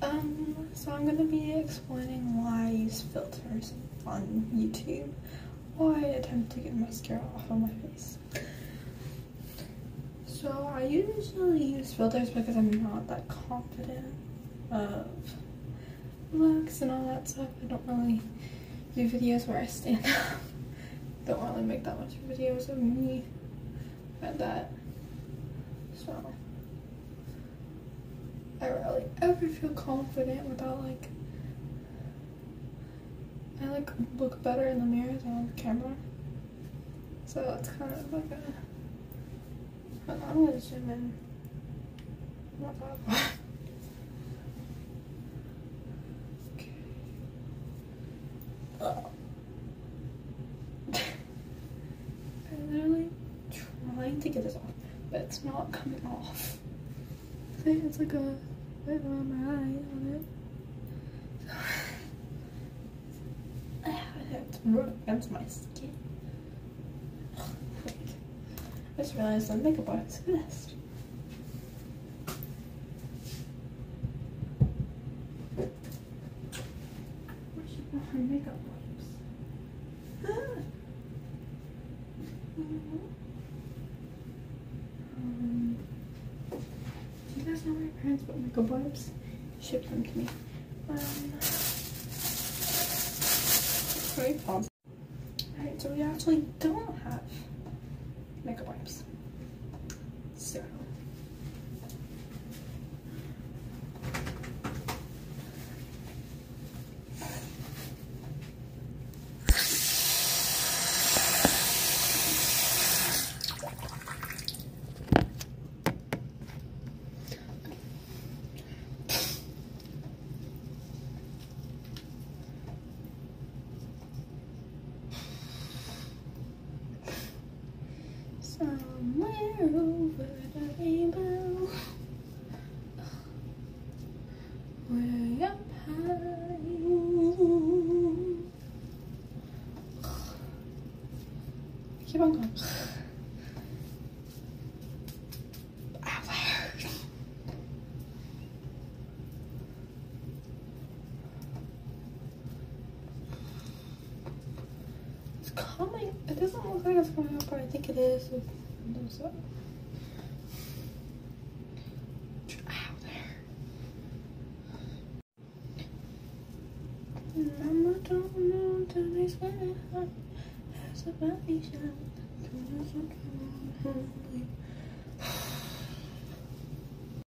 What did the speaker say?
So I'm gonna be explaining why I use filters on YouTube, why I attempt to get mascara off of my face. So I usually use filters because I'm not that confident of looks and all that stuff. I don't really do videos where I stand up. Don't really make that much videos of me at that. So I rarely ever feel confident without I look better in the mirror than on the camera. So it's kind of like a, I'm gonna zoom in. Not that far. Okay. I'm literally trying to get this off, but it's not coming off. See, it's like a bit on my eye on it. It's rubbed against my skin. Wait. I just realized the makeup wipes exist. Where should my makeup wipes? Do you guys know where your parents put makeup wipes? Ship them to me. Alright, so we actually don't have makeup wipes. So somewhere over the rainbow, way up high. Keep on going. Out there. It's coming. It doesn't look like it's coming up, but I think it is. Windows up. Out there. Mama don't know till they swear it has a body shot.